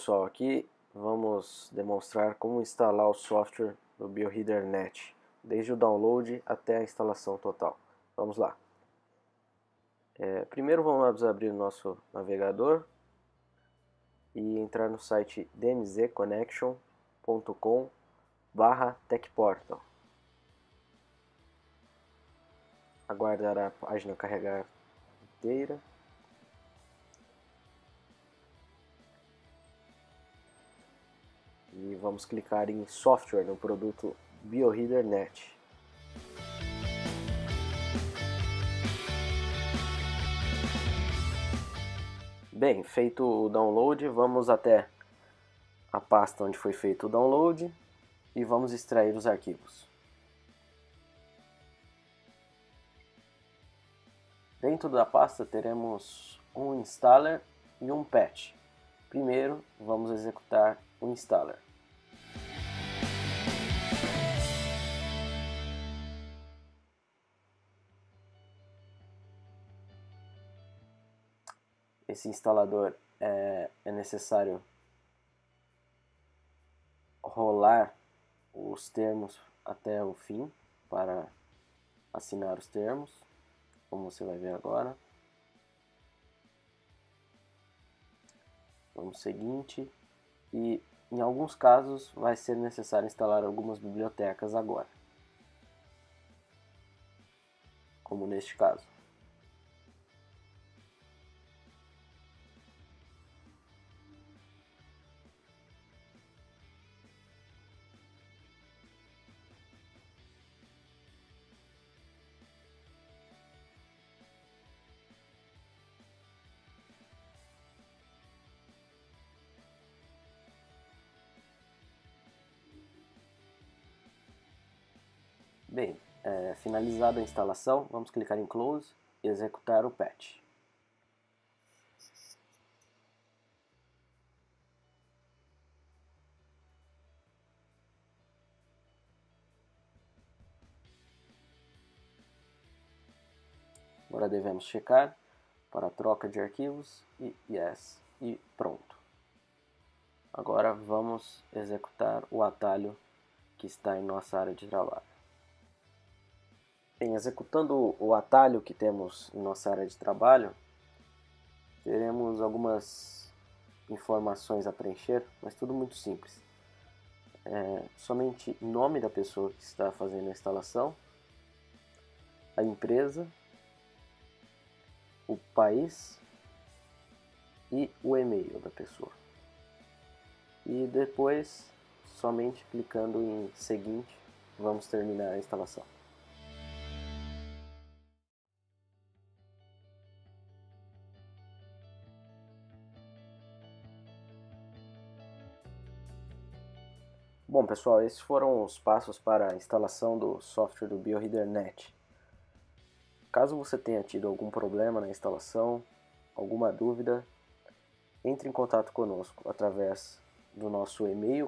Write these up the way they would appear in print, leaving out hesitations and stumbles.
pessoal, aqui vamos demonstrar como instalar o software do Bioreader Net, desde o download até a instalação total. Vamos lá. Primeiro vamos abrir o nosso navegador e entrar no site dmzconnection.com/techportal. Aguardar a página carregar inteira. E vamos clicar em software no produto Bioreader Net. Bem, feito o download, vamos até a pasta onde foi feito o download e vamos extrair os arquivos. Dentro da pasta teremos um installer e um patch. Primeiro, vamos executar o installer. Esse instalador é necessário rolar os termos até o fim para assinar os termos, como você vai ver agora. Vamos seguinte, e em alguns casos vai ser necessário instalar algumas bibliotecas agora, como neste caso. Bem, finalizada a instalação, vamos clicar em Close e executar o patch. Agora devemos checar para a troca de arquivos e Yes, e pronto. Agora vamos executar o atalho que está em nossa área de trabalho. Bem, executando o atalho que temos em nossa área de trabalho, teremos algumas informações a preencher, mas tudo muito simples. Somente nome da pessoa que está fazendo a instalação, a empresa, o país e o e-mail da pessoa. E depois, somente clicando em seguinte, vamos terminar a instalação. Bom pessoal, esses foram os passos para a instalação do software do Bioreader Net. Caso você tenha tido algum problema na instalação, alguma dúvida, entre em contato conosco através do nosso e-mail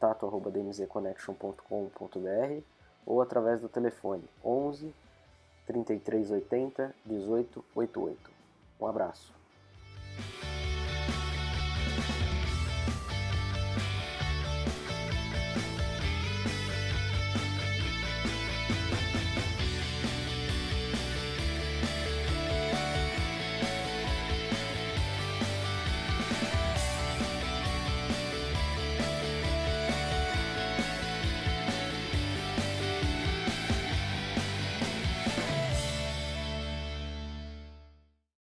contato@dmzconnection.com.br ou através do telefone 11 3380 1888. Um abraço.